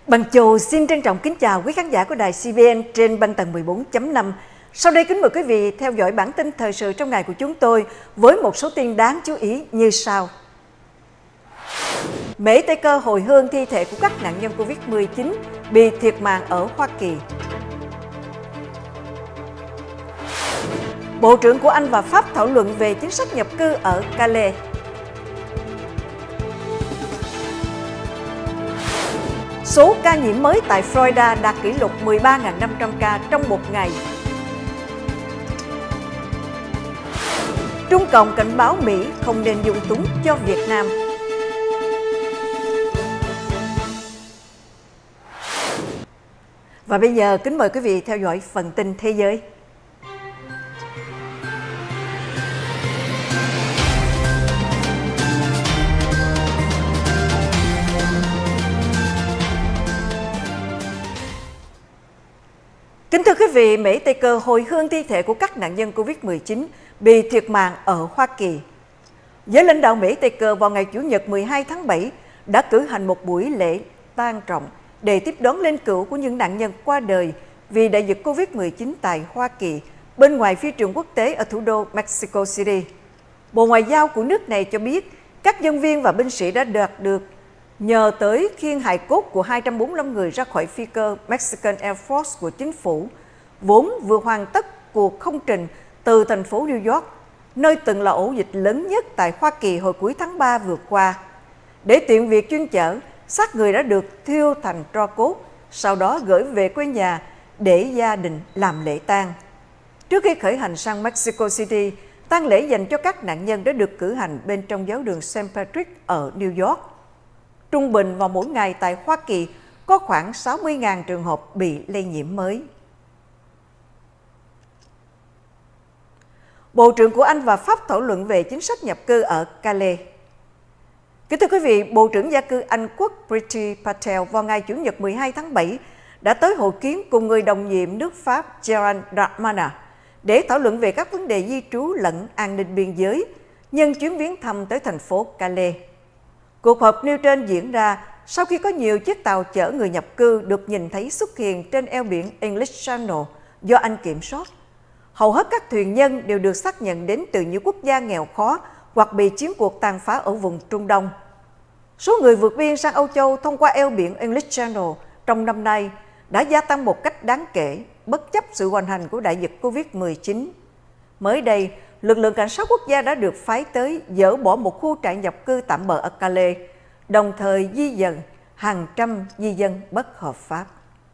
Bằng Châu xin trân trọng kính chào quý khán giả của đài CBN trên băng tần 14.5. Sau đây kính mời quý vị theo dõi bản tin thời sự trong ngày của chúng tôi với một số tin đáng chú ý như sau. Mễ Tây Cơ hồi hương thi thể của các nạn nhân Covid-19 bị thiệt mạng ở Hoa Kỳ. Bộ trưởng của Anh và Pháp thảo luận về chính sách nhập cư ở Calais. Số ca nhiễm mới tại Florida đạt kỷ lục 13.500 ca trong một ngày. Trung Cộng cảnh báo Mỹ không nên dung túng cho Việt Nam. Và bây giờ kính mời quý vị theo dõi phần tin thế giới. Kính thưa quý vị, Mễ Tây Cơ hồi hương thi thể của các nạn nhân Covid-19 bị thiệt mạng ở Hoa Kỳ. Giới lãnh đạo Mễ Tây Cơ vào ngày Chủ nhật 12 tháng 7 đã cử hành một buổi lễ tang trọng để tiếp đón linh cữu của những nạn nhân qua đời vì đại dịch Covid-19 tại Hoa Kỳ bên ngoài phi trường quốc tế ở thủ đô Mexico City. Bộ Ngoại giao của nước này cho biết các nhân viên và binh sĩ đã đạt được nhờ tới khiêng hài cốt của 245 người ra khỏi phi cơ Mexican Air Force của chính phủ, vốn vừa hoàn tất cuộc không trình từ thành phố New York, nơi từng là ổ dịch lớn nhất tại Hoa Kỳ hồi cuối tháng 3 vừa qua. Để tiện việc chuyên chở, xác người đã được thiêu thành tro cốt, sau đó gửi về quê nhà để gia đình làm lễ tang. Trước khi khởi hành sang Mexico City, tang lễ dành cho các nạn nhân đã được cử hành bên trong giáo đường St. Patrick ở New York. Trung bình vào mỗi ngày tại Hoa Kỳ có khoảng 60.000 trường hợp bị lây nhiễm mới. Bộ trưởng của Anh và Pháp thảo luận về chính sách nhập cư ở Calais. Kính thưa quý vị, Bộ trưởng Gia cư Anh Quốc Priti Patel vào ngày Chủ nhật 12 tháng 7 đã tới hội kiến cùng người đồng nhiệm nước Pháp Gerald Darmanin để thảo luận về các vấn đề di trú lẫn an ninh biên giới nhân chuyến viếng thăm tới thành phố Calais. Cuộc họp nêu trên diễn ra sau khi có nhiều chiếc tàu chở người nhập cư được nhìn thấy xuất hiện trên eo biển English Channel do Anh kiểm soát. Hầu hết các thuyền nhân đều được xác nhận đến từ những quốc gia nghèo khó hoặc bị chiến cuộc tàn phá ở vùng Trung Đông. Số người vượt biên sang Âu Châu thông qua eo biển English Channel trong năm nay đã gia tăng một cách đáng kể bất chấp sự hoành hành của đại dịch Covid-19. Mới đây, lực lượng cảnh sát quốc gia đã được phái tới dỡ bỏ một khu trại nhập cư tạm bợ ở Calais, đồng thời di dời hàng trăm di dân bất hợp pháp.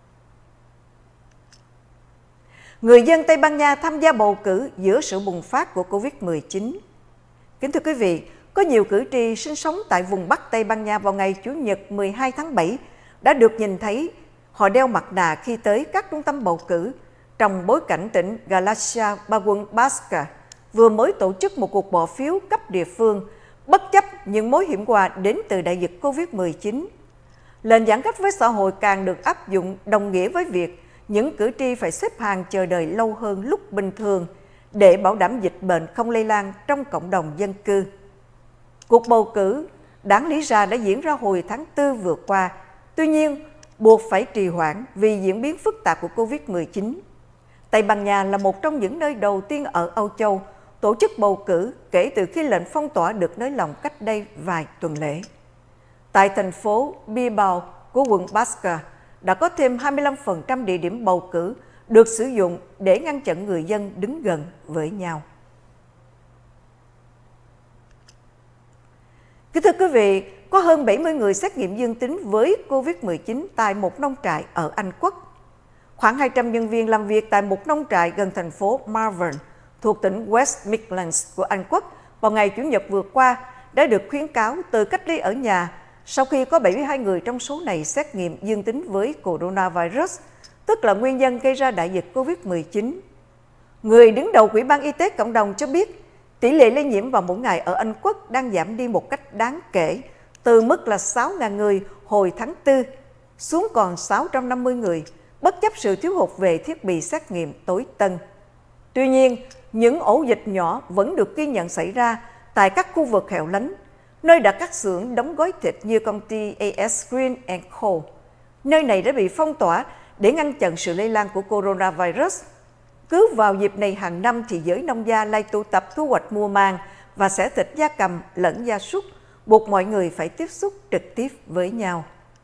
Người dân Tây Ban Nha tham gia bầu cử giữa sự bùng phát của Covid-19. Kính thưa quý vị, có nhiều cử tri sinh sống tại vùng Bắc Tây Ban Nha vào ngày Chủ nhật 12 tháng 7 đã được nhìn thấy họ đeo mặt nạ khi tới các trung tâm bầu cử trong bối cảnh tỉnh Galicia, quận Basque vừa mới tổ chức một cuộc bỏ phiếu cấp địa phương, bất chấp những mối hiểm họa đến từ đại dịch Covid-19. Lệnh giãn cách với xã hội càng được áp dụng đồng nghĩa với việc những cử tri phải xếp hàng chờ đợi lâu hơn lúc bình thường để bảo đảm dịch bệnh không lây lan trong cộng đồng dân cư. Cuộc bầu cử đáng lý ra đã diễn ra hồi tháng 4 vừa qua, tuy nhiên buộc phải trì hoãn vì diễn biến phức tạp của Covid-19. Tây Ban Nha là một trong những nơi đầu tiên ở Âu Châu tổ chức bầu cử kể từ khi lệnh phong tỏa được nới lỏng cách đây vài tuần lễ. Tại thành phố Bilbao của quận Basque, đã có thêm 25% địa điểm bầu cử được sử dụng để ngăn chặn người dân đứng gần với nhau. Kính thưa quý vị, có hơn 70 người xét nghiệm dương tính với Covid-19 tại một nông trại ở Anh Quốc. Khoảng 200 nhân viên làm việc tại một nông trại gần thành phố Malvern thuộc tỉnh West Midlands của Anh Quốc vào ngày Chủ nhật vừa qua đã được khuyến cáo tự cách ly ở nhà sau khi có 72 người trong số này xét nghiệm dương tính với coronavirus, tức là nguyên nhân gây ra đại dịch Covid-19. Người đứng đầu Ủy ban Y tế Cộng đồng cho biết tỷ lệ lây nhiễm vào mỗi ngày ở Anh Quốc đang giảm đi một cách đáng kể, từ mức là 6.000 người hồi tháng 4 xuống còn 650 người, bất chấp sự thiếu hụt về thiết bị xét nghiệm tối tân. Tuy nhiên, những ổ dịch nhỏ vẫn được ghi nhận xảy ra tại các khu vực hẻo lánh, nơi đã các xưởng đóng gói thịt như công ty AS Green & Co. Nơi này đã bị phong tỏa để ngăn chặn sự lây lan của coronavirus. Cứ vào dịp này hàng năm thì giới nông gia lại tụ tập thu hoạch mùa màng và xẻ thịt gia cầm lẫn gia súc, buộc mọi người phải tiếp xúc trực tiếp với nhau.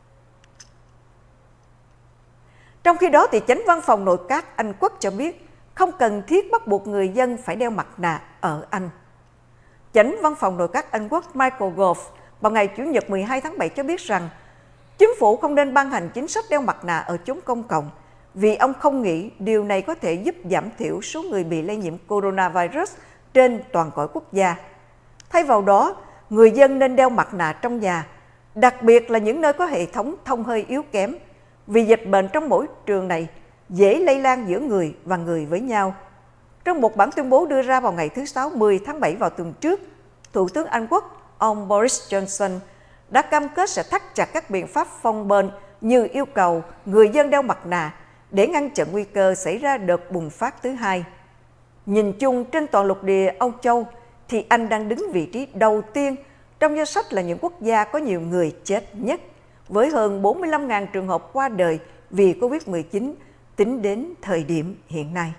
Trong khi đó, thì Chánh Văn phòng Nội các Anh Quốc cho biết không cần thiết bắt buộc người dân phải đeo mặt nạ ở Anh. Chánh Văn phòng Nội các Anh Quốc Michael Gove vào ngày Chủ nhật 12 tháng 7 cho biết rằng chính phủ không nên ban hành chính sách đeo mặt nạ ở chốn công cộng vì ông không nghĩ điều này có thể giúp giảm thiểu số người bị lây nhiễm coronavirus trên toàn cõi quốc gia. Thay vào đó, người dân nên đeo mặt nạ trong nhà, đặc biệt là những nơi có hệ thống thông hơi yếu kém, vì dịch bệnh trong môi trường này dễ lây lan giữa người và người với nhau. Trong một bản tuyên bố đưa ra vào ngày thứ Sáu 10 tháng 7 vào tuần trước, Thủ tướng Anh Quốc, ông Boris Johnson đã cam kết sẽ thắt chặt các biện pháp phòng bệnh như yêu cầu người dân đeo mặt nạ để ngăn chặn nguy cơ xảy ra đợt bùng phát thứ hai. Nhìn chung trên toàn lục địa Âu Châu thì Anh đang đứng vị trí đầu tiên trong danh sách là những quốc gia có nhiều người chết nhất, với hơn 45.000 trường hợp qua đời vì COVID-19 tính đến thời điểm hiện nay.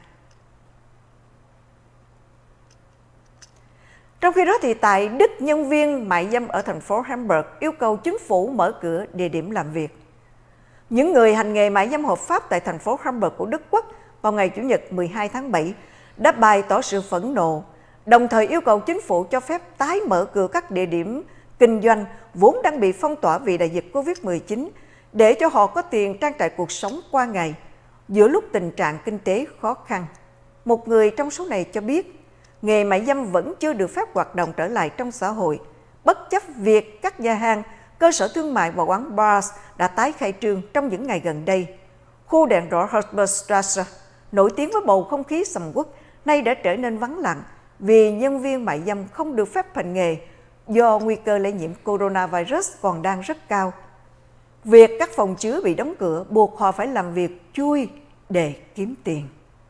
Trong khi đó thì tại Đức, nhân viên mại dâm ở thành phố Hamburg yêu cầu chính phủ mở cửa địa điểm làm việc. Những người hành nghề mại dâm hợp pháp tại thành phố Hamburg của Đức Quốc vào ngày Chủ nhật 12 tháng 7 đã bày tỏ sự phẫn nộ, đồng thời yêu cầu chính phủ cho phép tái mở cửa các địa điểm kinh doanh vốn đang bị phong tỏa vì đại dịch COVID-19 để cho họ có tiền trang trải cuộc sống qua ngày giữa lúc tình trạng kinh tế khó khăn. Một người trong số này cho biết, nghề mại dâm vẫn chưa được phép hoạt động trở lại trong xã hội, bất chấp việc các nhà hàng, cơ sở thương mại và quán bar đã tái khai trương trong những ngày gần đây. Khu đèn đỏ Herbertstrasse, nổi tiếng với bầu không khí sầm uất, nay đã trở nên vắng lặng vì nhân viên mại dâm không được phép hành nghề do nguy cơ lây nhiễm coronavirus còn đang rất cao. Việc các phòng chứa bị đóng cửa buộc họ phải làm việc chui để kiếm tiền.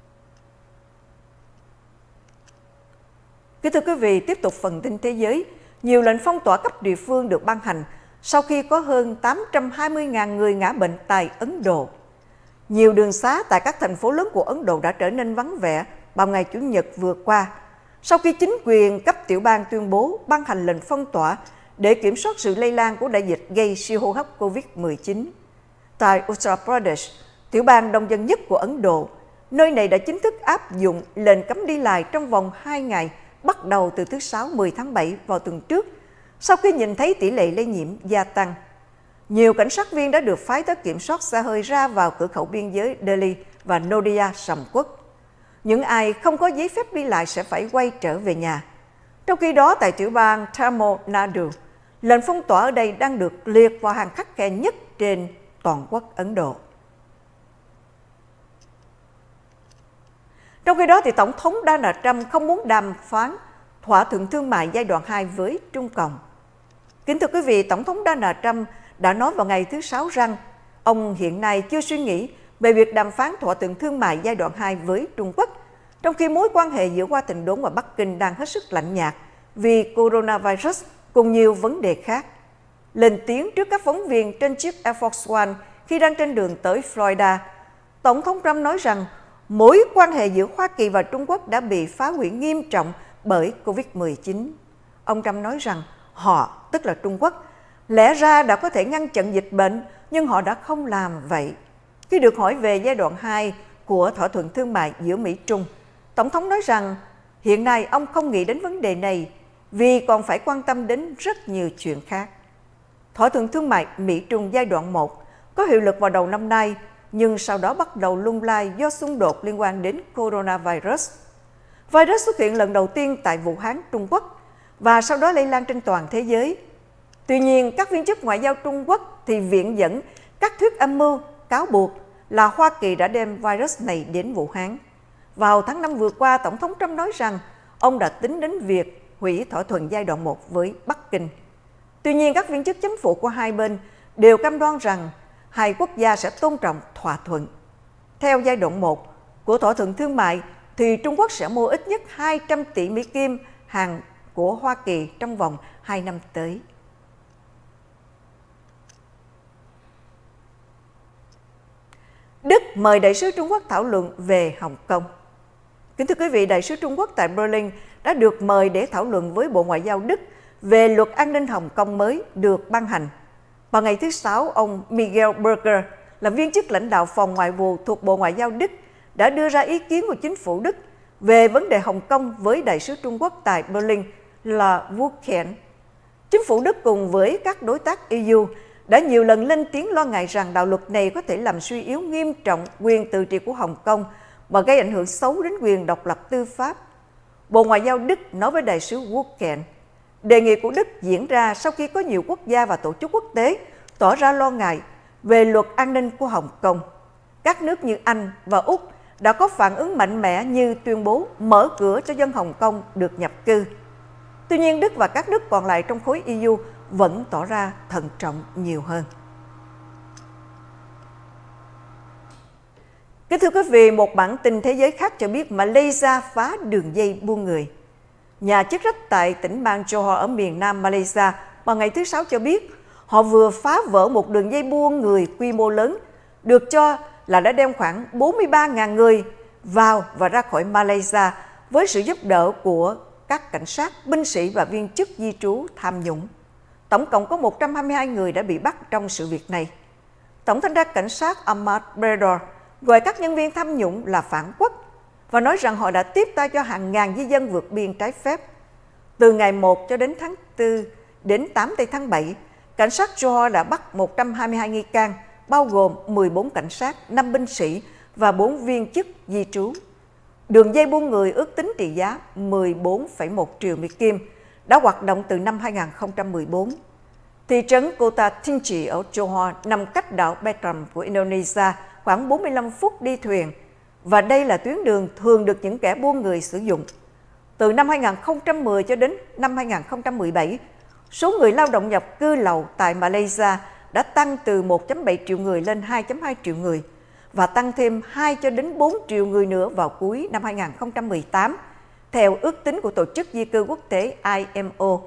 Kính thưa quý vị, tiếp tục phần tin thế giới, nhiều lệnh phong tỏa cấp địa phương được ban hành sau khi có hơn 820.000 người ngã bệnh tại Ấn Độ. Nhiều đường xá tại các thành phố lớn của Ấn Độ đã trở nên vắng vẻ vào ngày Chủ nhật vừa qua, sau khi chính quyền cấp tiểu bang tuyên bố ban hành lệnh phong tỏa để kiểm soát sự lây lan của đại dịch gây siêu hô hấp COVID-19. Tại Uttar Pradesh, tiểu bang đông dân nhất của Ấn Độ, nơi này đã chính thức áp dụng lệnh cấm đi lại trong vòng 2 ngày bắt đầu từ thứ Sáu 10 tháng 7 vào tuần trước, sau khi nhìn thấy tỷ lệ lây nhiễm gia tăng. Nhiều cảnh sát viên đã được phái tới kiểm soát xe hơi ra vào cửa khẩu biên giới Delhi và Noida sầm uất. Những ai không có giấy phép đi lại sẽ phải quay trở về nhà. Trong khi đó, tại tiểu bang Tamil Nadu, lệnh phong tỏa ở đây đang được liệt vào hàng khắt khe nhất trên toàn quốc Ấn Độ. Trong khi đó, thì Tổng thống Donald Trump không muốn đàm phán thỏa thuận thương mại giai đoạn 2 với Trung Cộng. Kính thưa quý vị, Tổng thống Donald Trump đã nói vào ngày thứ Sáu rằng ông hiện nay chưa suy nghĩ về việc đàm phán thỏa thuận thương mại giai đoạn 2 với Trung Quốc, trong khi mối quan hệ giữa Washington đốn và Bắc Kinh đang hết sức lạnh nhạt vì coronavirus cùng nhiều vấn đề khác. Lên tiếng trước các phóng viên trên chiếc Air Force One khi đang trên đường tới Florida, Tổng thống Trump nói rằng mối quan hệ giữa Hoa Kỳ và Trung Quốc đã bị phá hủy nghiêm trọng bởi COVID-19. Ông Trump nói rằng họ, tức là Trung Quốc, lẽ ra đã có thể ngăn chặn dịch bệnh, nhưng họ đã không làm vậy. Khi được hỏi về giai đoạn 2 của thỏa thuận thương mại giữa Mỹ-Trung, Tổng thống nói rằng hiện nay ông không nghĩ đến vấn đề này vì còn phải quan tâm đến rất nhiều chuyện khác. Thỏa thuận thương mại Mỹ-Trung giai đoạn 1 có hiệu lực vào đầu năm nay, nhưng sau đó bắt đầu lung lay do xung đột liên quan đến coronavirus. Virus xuất hiện lần đầu tiên tại Vũ Hán, Trung Quốc và sau đó lây lan trên toàn thế giới. Tuy nhiên, các viên chức ngoại giao Trung Quốc thì viện dẫn các thuyết âm mưu cáo buộc là Hoa Kỳ đã đem virus này đến Vũ Hán. Vào tháng 5 vừa qua, Tổng thống Trump nói rằng ông đã tính đến việc hủy thỏa thuận giai đoạn 1 với Bắc Kinh. Tuy nhiên, các viên chức chính phủ của hai bên đều cam đoan rằng hai quốc gia sẽ tôn trọng thỏa thuận. Theo giai đoạn 1 của thỏa thuận thương mại, thì Trung Quốc sẽ mua ít nhất 200 tỷ Mỹ Kim hàng của Hoa Kỳ trong vòng 2 năm tới. Đức mời đại sứ Trung Quốc thảo luận về Hồng Kông. Kính thưa quý vị, đại sứ Trung Quốc tại Berlin đã được mời để thảo luận với Bộ Ngoại giao Đức về luật an ninh Hồng Kông mới được ban hành. Vào ngày thứ Sáu, ông Miguel Burger, là viên chức lãnh đạo phòng ngoại vụ thuộc Bộ Ngoại giao Đức, đã đưa ra ý kiến của chính phủ Đức về vấn đề Hồng Kông với đại sứ Trung Quốc tại Berlin là Vũ Khiển. Chính phủ Đức cùng với các đối tác EU đã nhiều lần lên tiếng lo ngại rằng đạo luật này có thể làm suy yếu nghiêm trọng quyền tự trị của Hồng Kông và gây ảnh hưởng xấu đến quyền độc lập tư pháp. Bộ Ngoại giao Đức nói với đại sứ Vũ Khiển, đề nghị của Đức diễn ra sau khi có nhiều quốc gia và tổ chức quốc tế tỏ ra lo ngại về luật an ninh của Hồng Kông. Các nước như Anh và Úc đã có phản ứng mạnh mẽ như tuyên bố mở cửa cho dân Hồng Kông được nhập cư. Tuy nhiên, Đức và các nước còn lại trong khối EU vẫn tỏ ra thận trọng nhiều hơn. Kính thưa quý vị, một bản tin thế giới khác cho biết Malaysia phá đường dây buôn người. Nhà chức trách tại tỉnh bang Johor ở miền Nam Malaysia vào ngày thứ Sáu cho biết họ vừa phá vỡ một đường dây buôn người quy mô lớn, được cho là đã đem khoảng 43.000 người vào và ra khỏi Malaysia với sự giúp đỡ của các cảnh sát, binh sĩ và viên chức di trú tham nhũng. Tổng cộng có 122 người đã bị bắt trong sự việc này. Tổng thanh tra cảnh sát Ahmad Bredor gọi các nhân viên tham nhũng là phản quốc và nói rằng họ đã tiếp tay cho hàng ngàn di dân vượt biên trái phép. Từ ngày 1 cho đến tháng 4 đến 8 tháng 7, cảnh sát Johor đã bắt 122 nghi can, bao gồm 14 cảnh sát, 5 binh sĩ và 4 viên chức di trú. Đường dây buôn người ước tính trị giá 14,1 triệu Mỹ Kim, đã hoạt động từ năm 2014. Thị trấn Kota Tinggi ở Johor nằm cách đảo Batam của Indonesia khoảng 45 phút đi thuyền, và đây là tuyến đường thường được những kẻ buôn người sử dụng. Từ năm 2010 cho đến năm 2017, số người lao động nhập cư lậu tại Malaysia đã tăng từ 1,7 triệu người lên 2,2 triệu người và tăng thêm 2 cho đến 4 triệu người nữa vào cuối năm 2018, theo ước tính của Tổ chức Di cư Quốc tế IMO.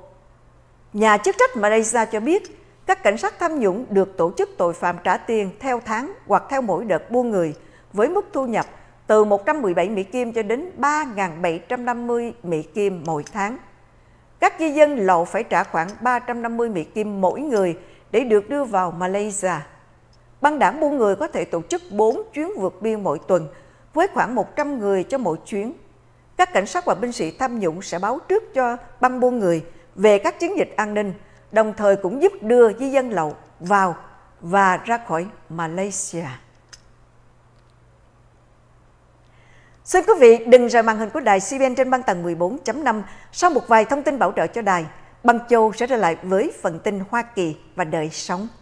Nhà chức trách Malaysia cho biết các cảnh sát tham nhũng được tổ chức tội phạm trả tiền theo tháng hoặc theo mỗi đợt buôn người với mức thu nhập từ 117 Mỹ Kim cho đến 3.750 Mỹ Kim mỗi tháng. Các di dân lậu phải trả khoảng 350 Mỹ Kim mỗi người để được đưa vào Malaysia. Băng đảng buôn người có thể tổ chức 4 chuyến vượt biên mỗi tuần với khoảng 100 người cho mỗi chuyến. Các cảnh sát và binh sĩ tham nhũng sẽ báo trước cho băng buôn người về các chiến dịch an ninh, đồng thời cũng giúp đưa di dân lậu vào và ra khỏi Malaysia. Xin quý vị đừng rời màn hình của đài CBN trên băng tần 14.5. Sau một vài thông tin bảo trợ cho đài, Băng Châu sẽ trở lại với phần tin Hoa Kỳ và đời sống.